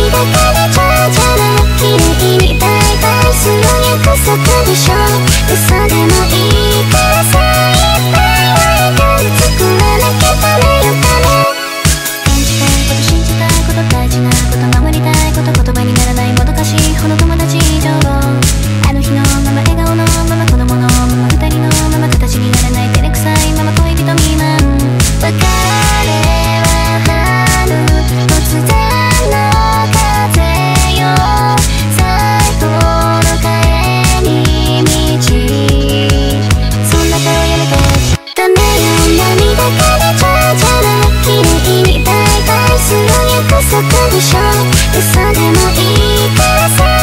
ちゃちゃな綺麗に大体する約束でしょ。嘘でもいいからさ、いっぱい笑顔作らなきゃダメよダメ。演じたいこと信じたいこと大事なこと守りたいこと言葉にならないもどかしいほど友達以上。あの日のまま笑顔のまま子供のまま二人のまま形にならない照れくさいまま恋人未満。別れは春突然の風よ、最後の帰り道。そんな顔やめてダメよ。涙が出ちゃちゃな綺麗に大体する約束でしょ。嘘でもいいからさ。